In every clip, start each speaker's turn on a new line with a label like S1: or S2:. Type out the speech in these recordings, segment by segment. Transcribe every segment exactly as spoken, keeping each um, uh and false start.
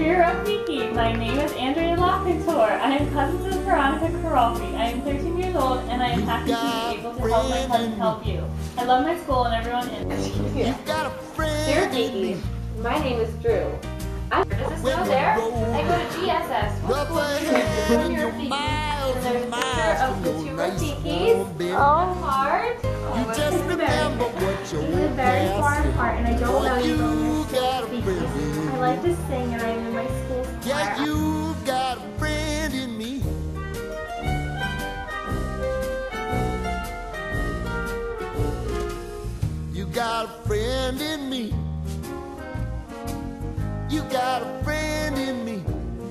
S1: Trio Rafiki. My name is Andrea LaCouture. I am cousins with Veronica Karolfi. I am thirteen years old and I am happy to be able to help my cousin help you. I love my school and everyone in it.
S2: Yeah. Sarah Jakey. My name is Drew. I'm Does it snow there? I go to G S S. What school is it? From your Rafiki's. And there's a picture of the two Rafikis. Oh, heart.
S3: You just remember what you
S4: We live very far apart and I don't know you on your school species. I like to sing and I am in my school's choir.
S3: Yeah, you got a friend in me. You got a friend in me. You got a friend in me.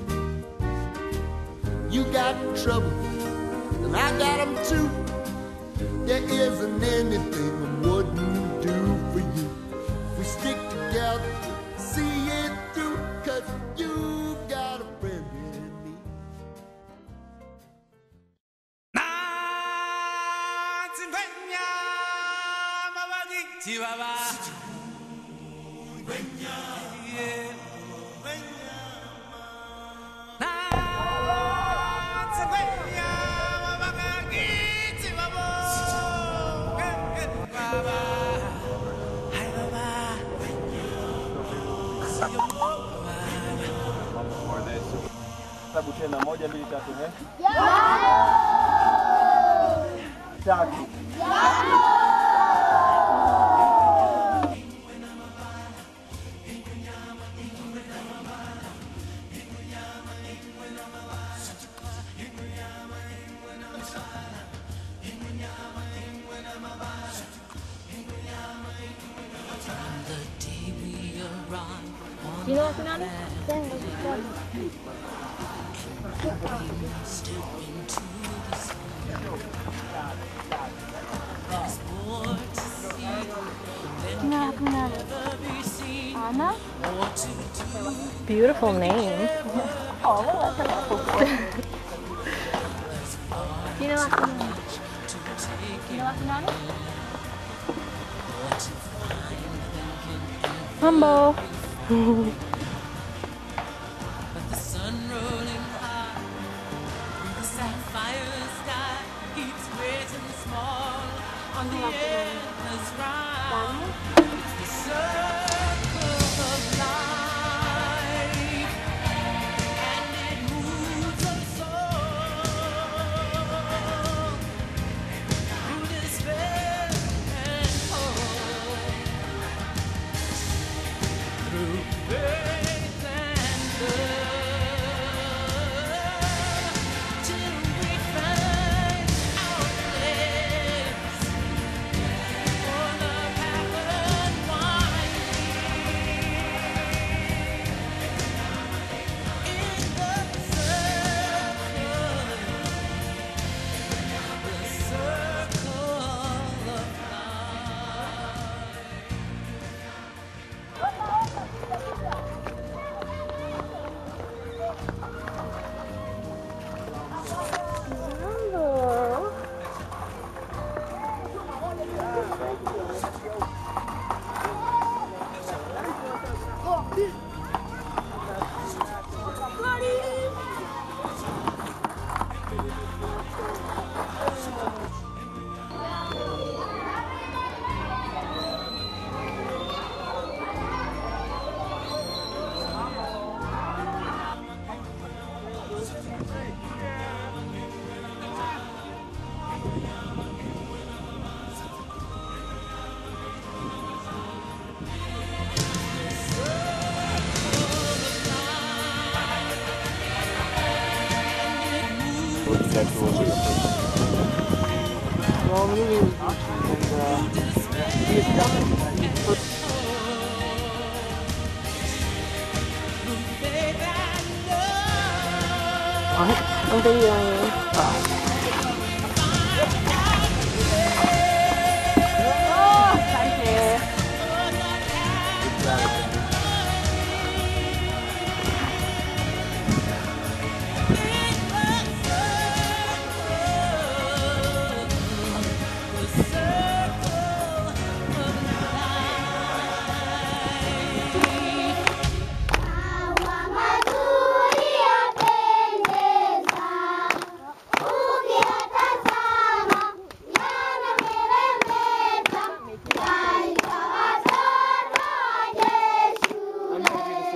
S3: You got trouble, and I got them too. There isn't anything I wouldn't do for you. We stick together, see it through, 'cause you got a friend in me.
S5: Hesabu tena moja mbili tatu eh? Tatu.
S4: Do you know what's going on?
S1: Anna?
S4: Beautiful name.
S1: Oh, that's a beautiful.
S4: Do you know what's going on?
S1: You know what's going on?
S4: Humble.
S6: But the sun rolling high, the sapphire sky keeps waiting small on the endless ride. It's the circle of life, and it moves us all through despair and hope, through faith and love, till we find our place for the path unwinding in the circle, the circle of
S5: Well, I'm leaving with options and uh, he is coming.
S4: I'm videoing you.
S1: Oh, thank you.
S6: the circle of life.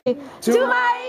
S7: to my